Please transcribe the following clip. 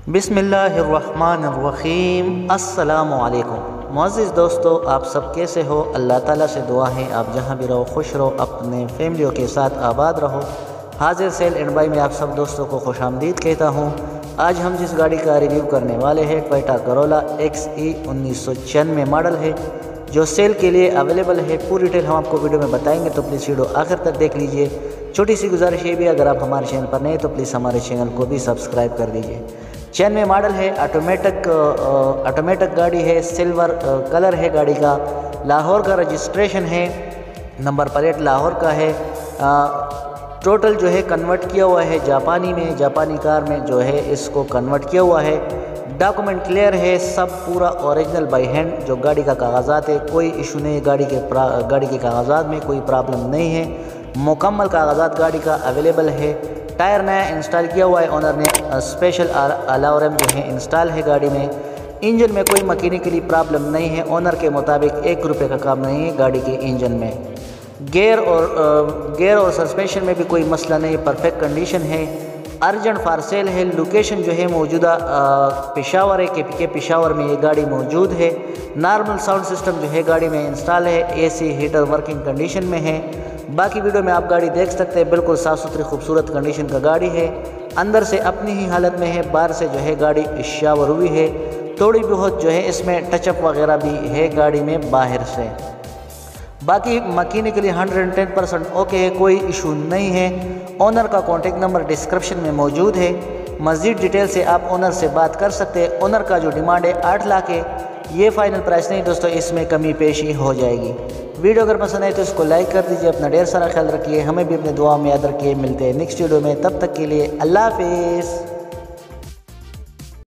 बिस्मिल्लाहिर्रहमानिर्रहीम। अस्सलामुअलैकुम। मुअज़्ज़िज़ दोस्तों, आप सब कैसे हो? अल्लाह ताला से दुआ है आप जहाँ भी रहो खुश रहो, अपने फैमिलियों के साथ आबाद रहो। हाजिर सेल एंड बाई में आप सब दोस्तों को खुशामदीद कहता हूँ। आज हम जिस गाड़ी का रिव्यू करने वाले हैं टोयोटा करोला XE 1996 मॉडल है, जो सेल के लिए अवेलेबल है। पूरी डिटेल हम आपको वीडियो में बताएंगे, तो प्लीज़ वीडियो आखिर तक देख लीजिए। छोटी सी गुजारिश ये भी, अगर आप हमारे चैनल पर नए तो प्लीज़ हमारे चैनल को भी सब्सक्राइब कर दीजिए। 96 मॉडल है, ऑटोमेटिक गाड़ी है, सिल्वर कलर है गाड़ी का, लाहौर का रजिस्ट्रेशन है, नंबर प्लेट लाहौर का है। टोटल जो है कन्वर्ट किया हुआ है जापानी में, जापानी कार में जो है इसको कन्वर्ट किया हुआ है। डॉक्यूमेंट क्लियर है, सब पूरा ओरिजिनल बाई हैंड। जो गाड़ी का कागजात है कोई इशू नहीं है, गाड़ी के कागजात में कोई प्रॉब्लम नहीं है, मुकम्मल कागजात गाड़ी का अवेलेबल है। टायर नया इंस्टॉल किया हुआ है ओनर ने, स्पेशल अलार्म जो है इंस्टॉल है गाड़ी में। इंजन में कोई मैकेनिकली प्रॉब्लम नहीं है, ओनर के मुताबिक 1 रुपये का काम नहीं है गाड़ी के इंजन में। गेयर और सस्पेंशन में भी कोई मसला नहीं, परफेक्ट कंडीशन है। अर्जेंट फॉर सेल है। लोकेशन जो है मौजूदा पेशावर है, के पेशावर में ये गाड़ी मौजूद है। नॉर्मल साउंड सिस्टम जो है गाड़ी में इंस्टॉल है, AC हीटर वर्किंग कंडीशन में है। बाकी वीडियो में आप गाड़ी देख सकते हैं, बिल्कुल साफ़ सुथरी खूबसूरत कंडीशन का गाड़ी है। अंदर से अपनी ही हालत में है, बाहर से जो है गाड़ी शावर हुई है। थोड़ी बहुत जो है इसमें टचअप वगैरह भी है गाड़ी में बाहर से। बाकी मैकेनिकली 110% ओके है, कोई इशू नहीं है। ओनर का कॉन्टेक्ट नंबर डिस्क्रिप्शन में मौजूद है। मज़ीद डिटेल से आप ओनर से बात कर सकते हैं। ओनर का जो डिमांड है 8 लाख है, ये फ़ाइनल प्राइस नहीं दोस्तों, इसमें कमी पेशी हो जाएगी। वीडियो अगर पसंद आए तो इसको लाइक कर दीजिए। अपना ढेर सारा ख्याल रखिए, हमें भी अपने दुआ में याद रखिए। मिलते हैं नेक्स्ट वीडियो में, तब तक के लिए अल्लाह हाफिज़।